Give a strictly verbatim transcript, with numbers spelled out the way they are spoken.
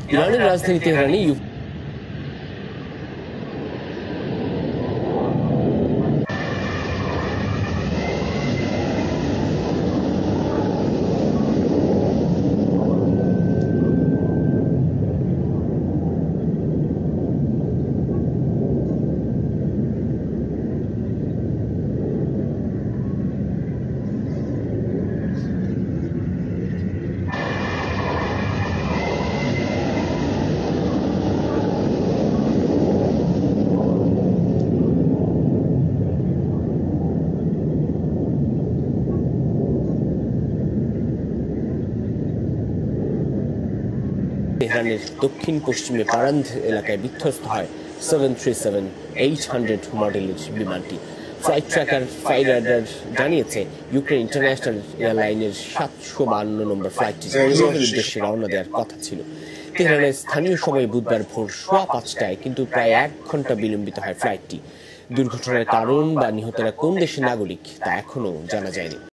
ইরানের রাজধানী তেহরানে তেহরানের দক্ষিণ পশ্চিমে পারান্ধ এলাকায় বিধ্বস্ত হয় seven three seven eight hundred মডেলের বিমানটি। ফ্লাইট ট্র্যাকার ফাইরাডার জানিয়েছে ইউক্রেন ইন্টারন্যাশনাল এয়ারলাইনের সাতশো বান্ন নম্বর ফ্লাইটটি কিয়েভের উদ্দেশ্যে রওনা দেওয়ার কথা ছিল। তেহরানের স্থানীয় সময় বুধবার ভোর সোয়া পাঁচটায় কিন্তু প্রায় এক ঘন্টা বিলম্বিত হয় ফ্লাইটটি। দুর্ঘটনার কারণ বা নিহতরা কোন দেশের নাগরিক তা এখনো জানা যায়নি।